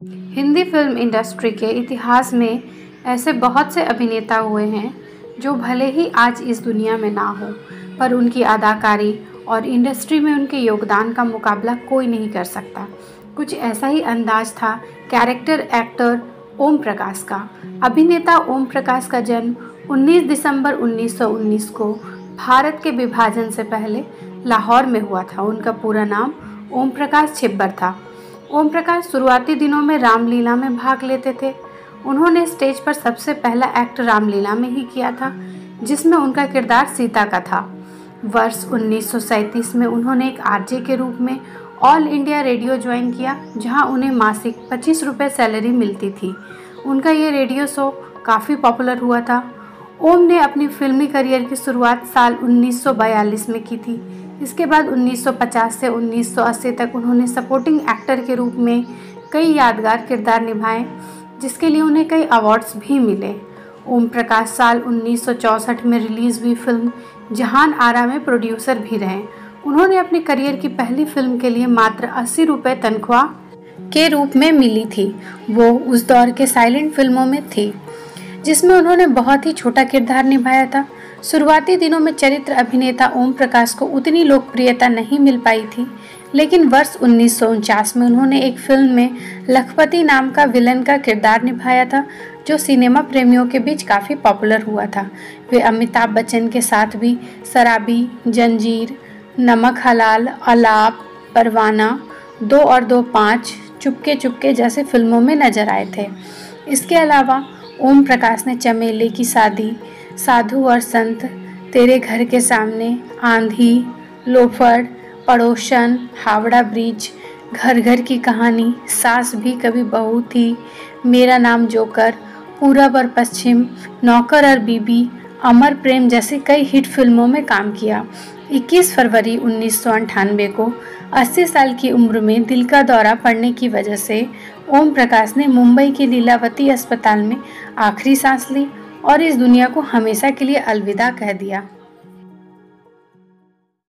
Hindi film industry के इतिहास में ऐसे बहुत से अभिनेता हुए हैं जो भले ही आज इस दुनिया में ना हो, पर उनकी अदाकारी और इंडस्ट्री में उनके योगदान का मुकाबला कोई नहीं कर सकता। कुछ ऐसा ही अंदाज था कैरेक्टर एक्टर ओम प्रकाश का। अभिनेता ओम प्रकाश का जन्म 19 दिसंबर 1919 को भारत के विभाजन से पहले लाहौर में हुआ था। उनका पूरा नाम ओम प्रकाश छिब्बर था। ओम प्रकाश शुरुआती दिनों में रामलीला में भाग लेते थे। उन्होंने स्टेज पर सबसे पहला एक्ट रामलीला में ही किया था, जिसमें उनका किरदार सीता का था। वर्ष 1937 में उन्होंने एक आरजे के रूप में ऑल इंडिया रेडियो ज्वाइन किया, जहां उन्हें मासिक 25 रुपये सैलरी मिलती थी। उनका ये रेडियो शो काफ़ी पॉपुलर हुआ था। ओम ने अपनी फिल्मी करियर की शुरुआत साल 1942 में की थी। इसके बाद 1950 से 1980 तक उन्होंने सपोर्टिंग एक्टर के रूप में कई यादगार किरदार निभाए, जिसके लिए उन्हें कई अवार्ड्स भी मिले। ओम प्रकाश साल 1964 में रिलीज़ हुई फिल्म जहान आरा में प्रोड्यूसर भी रहे। उन्होंने अपने करियर की पहली फिल्म के लिए मात्र 80 रुपये तनख्वाह के रूप में मिली थी। वो उस दौर के साइलेंट फिल्मों में थी, जिसमें उन्होंने बहुत ही छोटा किरदार निभाया था। शुरुआती दिनों में चरित्र अभिनेता ओम प्रकाश को उतनी लोकप्रियता नहीं मिल पाई थी, लेकिन वर्ष 1949 में उन्होंने एक फिल्म में लखपति नाम का विलन का किरदार निभाया था, जो सिनेमा प्रेमियों के बीच काफ़ी पॉपुलर हुआ था। वे अमिताभ बच्चन के साथ भी शराबी, जंजीर, नमक हलाल, अलाप, परवाना, 2 और 2, 5, चुपके चुपके जैसे फिल्मों में नजर आए थे। इसके अलावा ओम प्रकाश ने चमेली की शादी, साधु और संत, तेरे घर के सामने, आंधी, लोफर, पड़ोसन, हावड़ा ब्रिज, घर घर की कहानी, सास भी कभी बहू थी, मेरा नाम जोकर, पूरब और पश्चिम, नौकर और बीबी, अमर प्रेम जैसे कई हिट फिल्मों में काम किया। 21 फरवरी 1998 को 80 साल की उम्र में दिल का दौरा पड़ने की वजह से ओम प्रकाश ने मुंबई के लीलावती अस्पताल में आखिरी सांस ली और इस दुनिया को हमेशा के लिए अलविदा कह दिया।